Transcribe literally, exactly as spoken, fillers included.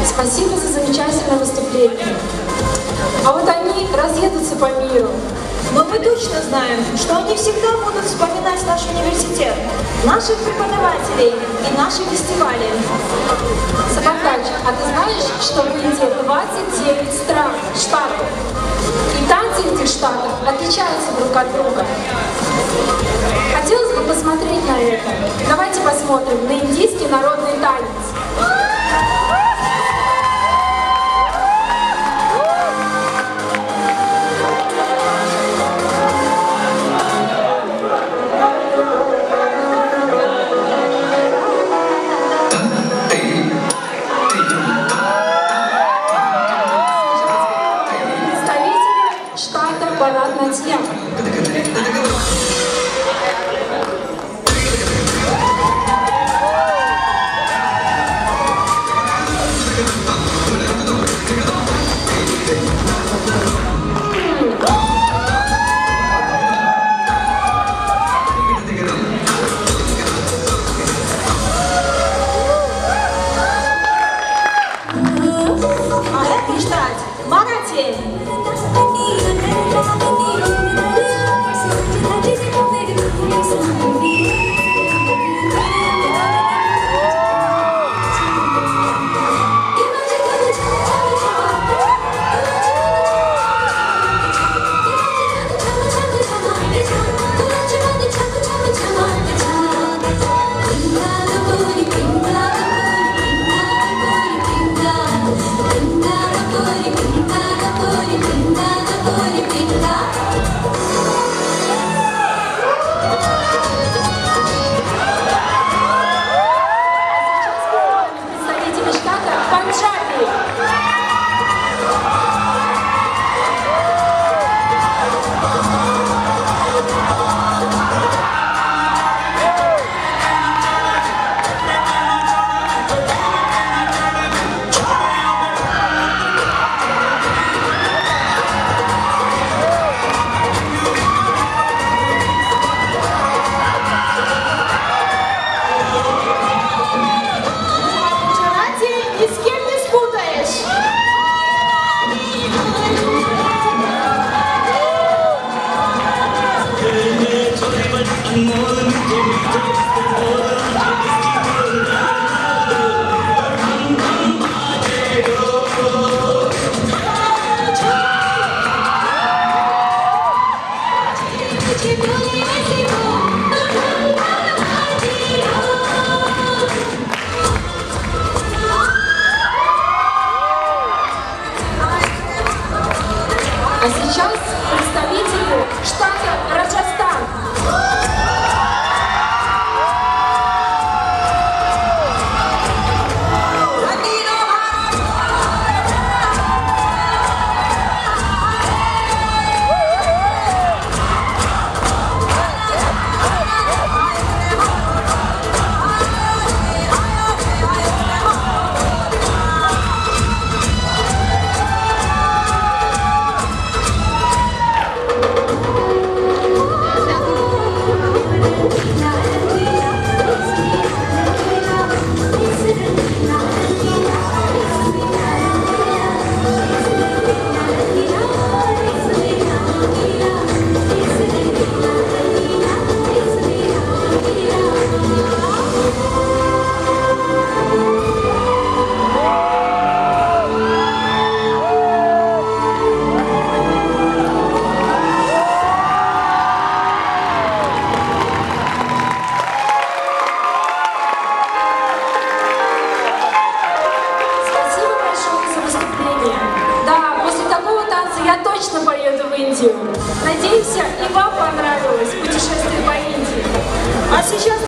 Спасибо за замечательное выступление. А вот они разъедутся по миру. Но мы точно знаем, что они всегда будут вспоминать наш университет, наших преподавателей и наши фестивали. Сабакач, а ты знаешь, что в Индии двадцать девять стран, штатов? И танцы этих штатов отличаются друг от друга. Хотелось бы посмотреть на это. Давайте посмотрим на индийский народный танец. А сейчас представители штата Раджастан. Я точно поеду в Индию. Надеемся, и вам понравилось путешествие по Индии. А сейчас